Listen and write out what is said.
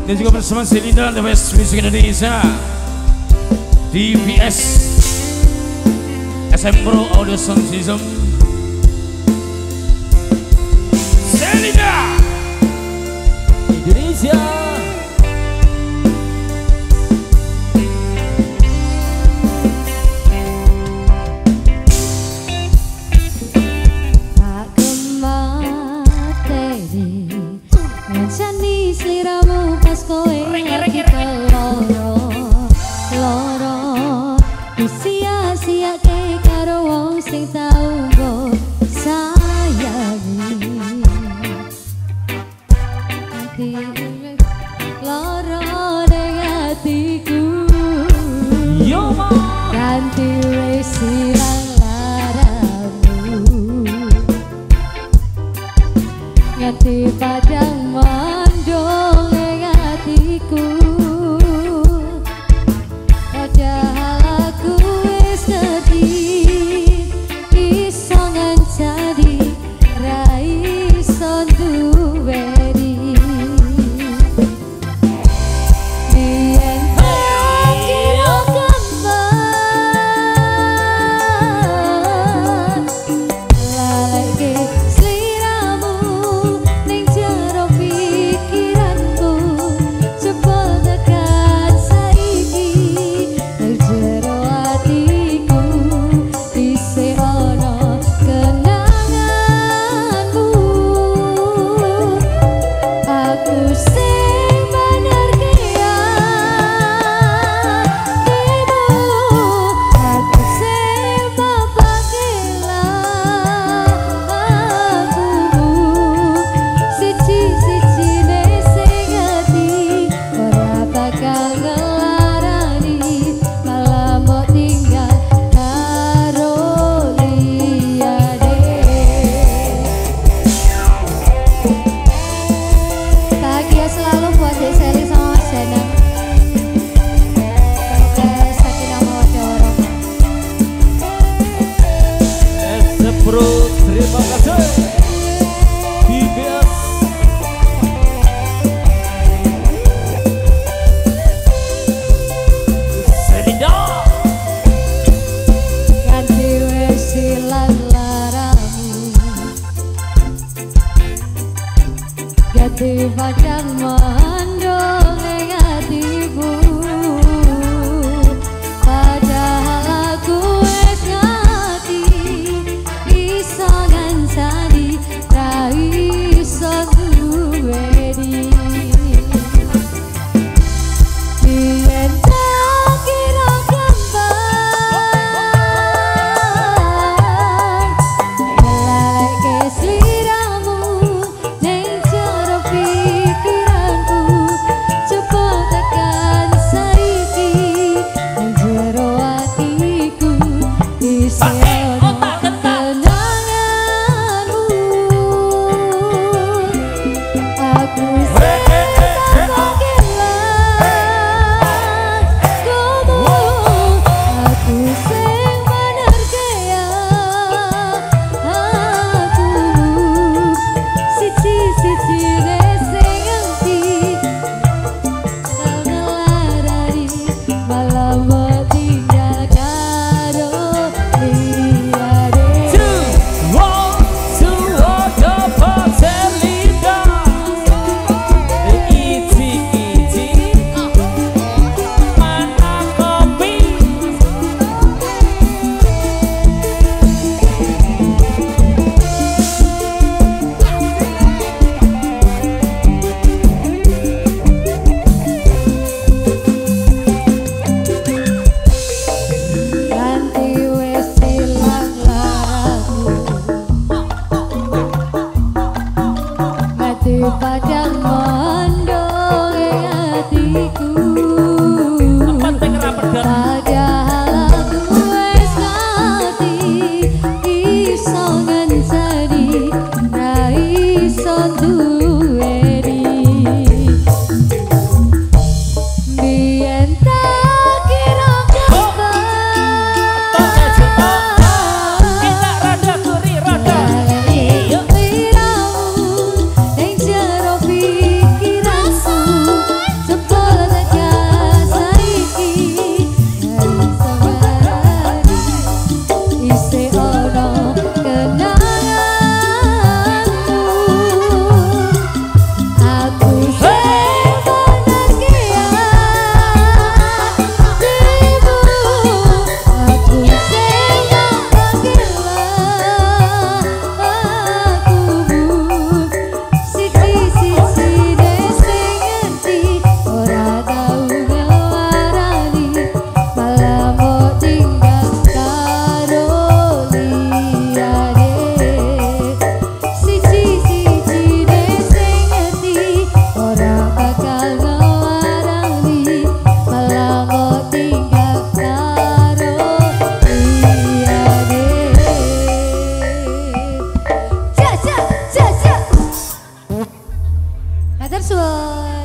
Dan juga bersama Selinda The Best Music Indonesia, DVS SM Pro Audio Sound System, Selinda Indonesia. Ngati padang mandong hatiku, padahal aku wis sedih, iso ngancani ra iso duweni. Yen tak kira gambar laleke di padang mandong hatiku, padahal aku wis ngati iso ngancani ra iso duweni. Yen tak kira gambar laleke sliramu ning jero pikiranku, cepet tekan saiki ning jero atiku isih ono kenanganmu. Aku padang mandong hatiku, padahal aku wis ngati iso ngancani ra iso duweni. Biyen tak kira gambar Matur suwun.